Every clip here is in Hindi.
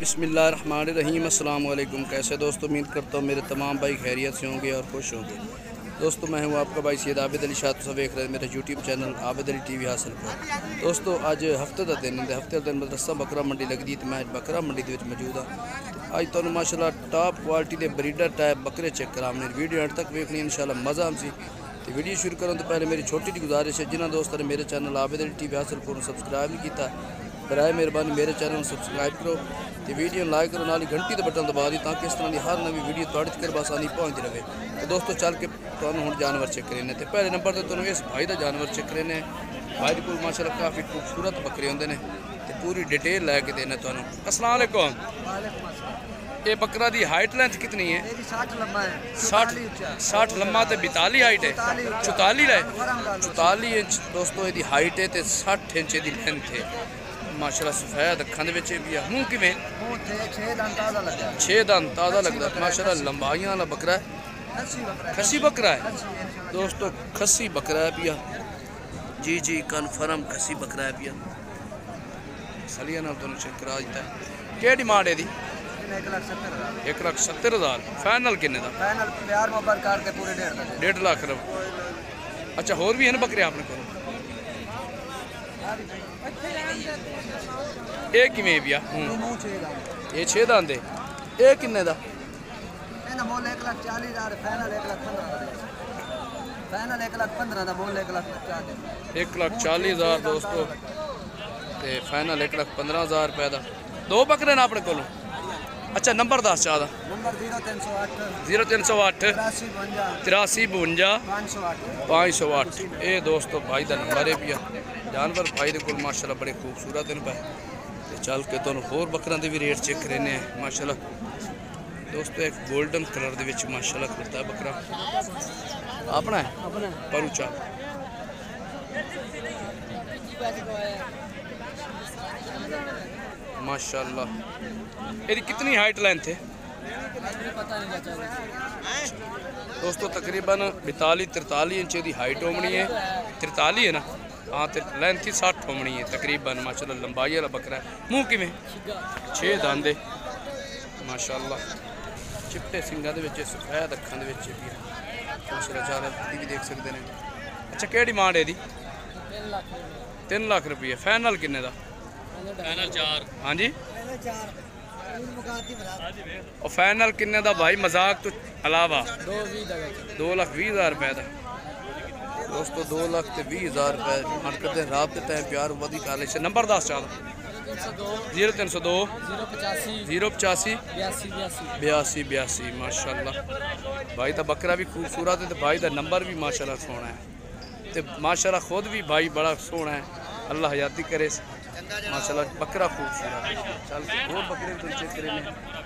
बिस्मिल्लाहिर्रहमानिर्रहीम। अस्सलाम वालेकुम। कैसे दोस्तों, उम्मीद करता हूँ मेरे तमाम भाई खैरियत से होंगे और खुश होंगे। दोस्तों, मैं हूँ आपका भाई सैयद आबिद अली शाह। तो देख रहे हैं मेरा YouTube channel Abid Ali TV हासिल पर। दोस्तों, अज हफ्ते का दिन है। हफ्ते का दिन मदरसा बकरा मंडी लगती, तो मैं बकरा मंडी के मौजूद हाँ। अज तुहानू माशाअल्लाह टॉप क्वालिटी के ब्रीडर टाइप बकरे चेक कराने। वीडियो अंत तक देखनी इंशाअल्लाह मज़ा आम सी। तो वीडियो शुरू करने तो पहले मेरी छोटी जी गुजारिश है, जिन्होंने दोस्तों ने मेरे चैनल आबिद अली टीवी हासिल पर सब्सक्राइब नहीं किया, बराए मेहरबानी मेरे चैनल सब्सक्राइब करो, तो वीडियो लाइक करो, नाल घंटी के बटन दबा दी, ताकि इस तरह की हर नवी वीडियो तुहाडे तक आसानी पहुँचती रहे। तो दोस्तों, चल के तुहानू हुण जानवर चेक करेने। तो पहले नंबर पर तुहानू इस भाई का जानवर चेक करेने। भाई के कोल माशाअल्लाह काफ़ी खूबसूरत बकरे होंदे ने, तो पूरी डिटेल लैके देना तुहानू। अस्सलाम वालेकुम। ये बकरा की हाइट लेंथ कितनी है? 60 लम्मा तो 42 हाइट है। 44 है। 44 इंच दोस्तों ये हाइट है, तो 60 इंच ये लेंथ है। माशाअल्लाह सफेद अखां दे विच भी मूँह किवें 6 दंद ताज़ा लगता माशाअल्लाह। लंबाइयां वाला बकरा है, खस्सी बकरा है दोस्तों, खस्सी बकरा है पिया जी कन्फर्म खस्सी बकरा है पिया। सलिया नाल तुहानू चेक करा दिता है। क्या डिमांड है? 1,70,000। फाइनल किन्ने दा? फाइनल प्यार मोहब्बत करके पूरे 1.5 लाख रुपये। अच्छा, होर भी है ना बकरे आपने को? ये किवें पिया? ये 6 दंद है। ये किन्ने दा? मोल 1,40,000। फाइनल 1,15,000। फाइनल 1,15,000 दा मोल 1,40,000। 1,40,000 दोस्तों, ते फाइनल 1,15,000 रुपये का। 2 बकरे ने अपने को। अच्छा, नंबर 10 चाह नंबर 0308 83 52 508। ये दोस्तों भाई का नंबर है पिया। जानवर भाई को माशाल्लाह बड़े खूबसूरत हैं पे। तो चल के तुहानू होर बकरों के भी रेट चेक करेने माशाल्लाह। दोस्तों, एक गोल्डन कलर के माशाल्लाह खड़ता है बकरा, अपना है पर उचा। माशाल्लाह ये कितनी हाइट लेंथ है दोस्तों? तकरीबन 42-43 इंच की हाइट होनी है। 43 है ना? हाँ, तो लेंथ ही 60 होनी है तकरीबन। माशाल्लाह लंबाई वाला बकरा है। मुँह किवें 6 दंद है माशाल्लाह। चिट्टे सिंगां दे विच सफेद अखां दे विच भी माशाल्लाह ज़्यादा भी देख सकते हैं। अच्छा, क्या डिमांड है? 3 लाख रुपये। फाइनल किन्ने दा? फाइनल 4। हाँ जी, और फाइनल किन्ने दा भाई? मजाक तो अलावा 2,20,000 रुपये का दोस्तों। 2,20,000 रुपये डिमांड करते हैं। रात के टाइम प्यार वधी कर ले। नंबर 10 चाह 0302 085 82 माशाल्लाह। भाई का बकरा भी खूबसूरत है, तो भाई का नंबर भी माशाल्लाह सोहना है, तो माशाल्लाह खुद भी भाई बड़ा सोहना है। अल्लाह हयाती करे माशाल्लाह। बकरा खूबसूरत है। चल बहुत बकरे तुम चेक करेंगे।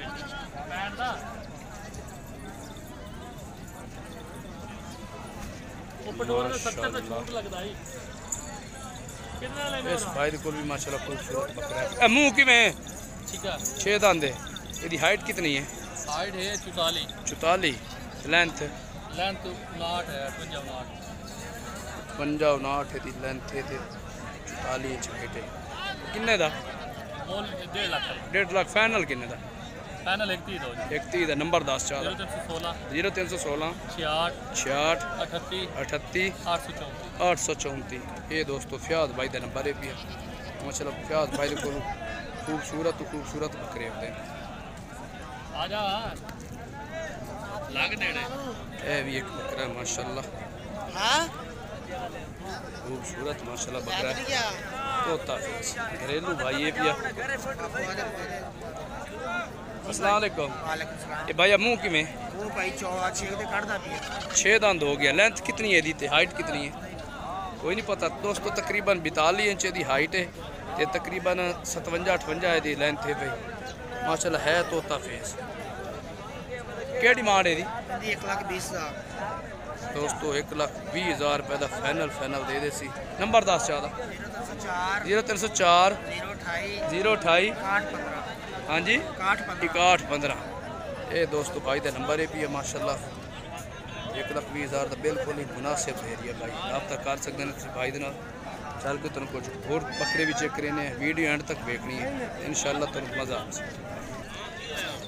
इस भाई को भी माशाल्लाह खूबसूरत बकरा है। मुँह किवें 6 दंद है। इसकी हाइट कितनी है? हाइट है 44। लेंथ 59 है। 59 है लेंथ है, 44 इंच हाइट है। किन्ने दा? मोल 1.5 लाख। फाइनल किन्ने दा? फाइनल 31 दा। नंबर 10 चाह 0316 66 38 834। ये दोस्तों फ्याज भाई का नंबर है भी माशाल्लाह। फ्याज भाई को खूबसूरत बकरे होते हैं। ये भी एक बकरा माशाल्लाह, खूबसूरत माशाल्लाह बकरा है। तोता घरेलू भाई ये भी। अस्सलाम वालेकुम। ये भाई मुँह किवें? 6 दंद हो गया। लेंथ कितनी है दी? हाइट कितनी है? कोई नहीं पता दोस्तों। तकरीबन 42 इंच की हाइट है, तो तकरीबन 57-58 की लेंथ है भाई माशाल्लाह। है तोता फेस। क्या डिमांड है? 1,20,000 दोस्तों। 1,20,000 रुपये का फाइनल दे दे सी। नंबर 10 चाह 0304 028 हाँ जी 6115। ये दोस्तों भाई का नंबर है भी है माशाल्लाह। 1,20,000 का बिल्कुल ही मुनासिब एरिया भाई, रब्ता कर सकते हैं भाई के नाल। चल के तुम कुछ होर बकरे भी चेक करने, वीडियो एंड तक देखनी है, इंशाअल्लाह तुम मज़ा आ।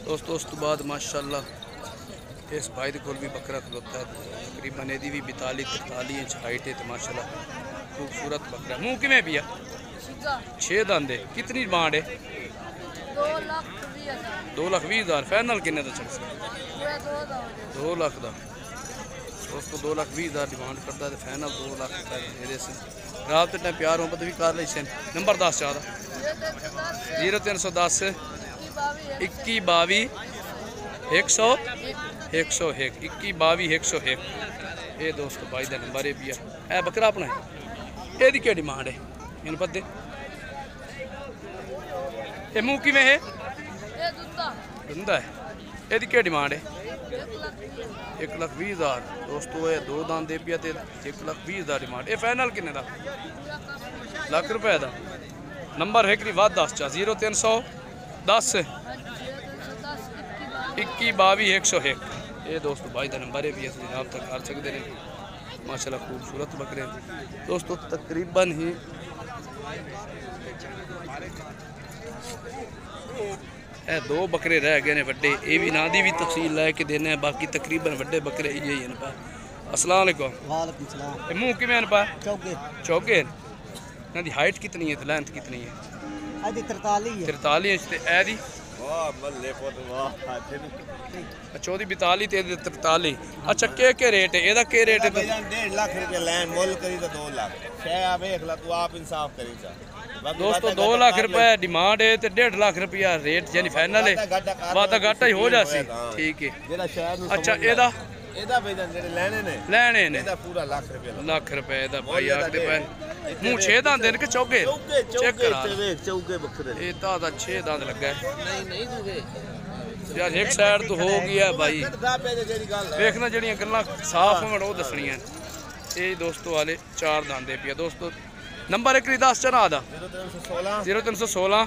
दोस्तों उस तो बाद माशाल्लाह इस भाई दे कोल भी बकरा खलोता है तकरीबन एदी भी 42-43 इंच हाइट है तो माशाल्लाह खूबसूरत बकरा। मुँह किमें भी है 6 दांत है। कितनी डिमांड है? 2,20,000। फाइनल किन्ने दा चल सकदा? 2 लाख का। दोस्तों 2,20,000 डिमांड करता है, फाइनल 2 लाख रुपये दे से। रात टाइम प्यार मोहब्बत भी कर ली। नंबर 10 चाहता 0310 21 22 100 101 21 22 101। ये दोस्तों भाई का नंबर है भी है। बकरा अपना है। यदी क्या डिमांड है इन पत्ते? ये मुँह किमें है? धंधा है। यदी क्या डिमांड है? 1,20,000। दोस्तों ये 2 दांत दे पिया 1,20,000 डिमांड। ये फाइनल किन्ने दा? लाख रुपए का। नंबर है कि वाद 10 0310 21 22 101। ये दोस्तों भाई का नंबर है भी आप तक कर सकते हैं। माशाल्लाह खूबसूरत बकरे दोस्तों तकरीबन ही ए 2 बकरे रह गए ने वड्डे। ये भी ना दी भी तफसील लैके देने हैं। बाकी तकरीबन वड्डे बकरे यही हैं पा। अस्सलाम वालेकुम। वालेकुम सलाम। मुँह किमें पा? चौके चौके ना दी हाइट कितनी है? लेंथ कितनी है? 43 इंच। ए दी 14 42 43। अच्छा के रेट है एदा? के रेट है? 1.5 लाख रुपया लैंड मोल करी तो 2 लाख शे आप 1 लाख तू आप इंसाफ करी जा। दोस्तों 2 लाख रुपए डिमांड है तो 1.5 लाख रुपया रेट यानी फाइनल है। वादा घाटा ही हो जासी। ठीक है। अच्छा एदा भेजन जेडे लेने ने एदा पूरा लाख रुपया दा भाई आखदे पैन। मुँह 6 दांत देन के चौके? चेक करा चौके बकरे ये तो 6 दांत लगा है यार। एक साइड तो हो गया भाई। देखना जड़ियाँ गल्लां साफ होवन वो दसनियां। ये दोस्तों वाले 4 दांत दे पिया। दोस्तों नंबर एक 10 चना दा 0316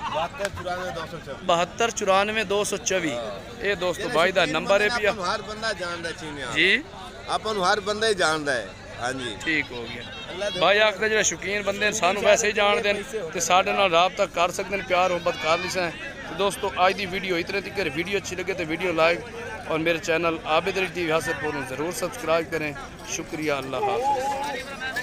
72 94 224। ये दोस्तों भाई दा नंबर है पिया। हर बंदा जानदा चीनिया जी अपन हर बंदा ही जानदा है। हाँ जी ठीक हो गया भाई। आखदे जो शौकीन बंदे सानू वैसे ही जानते हैं तो साढ़े नाल राबता कर सकते हैं, प्यार मोहब्बत कर ली से। तो दोस्तों आज की वीडियो इतने तक। वीडियो अच्छी लगे तो वीडियो लाइक और मेरे चैनल आबिद अली टीवी हासिल ज़रूर सब्सक्राइब करें। शुक्रिया। अल्लाह हाफ़िज़।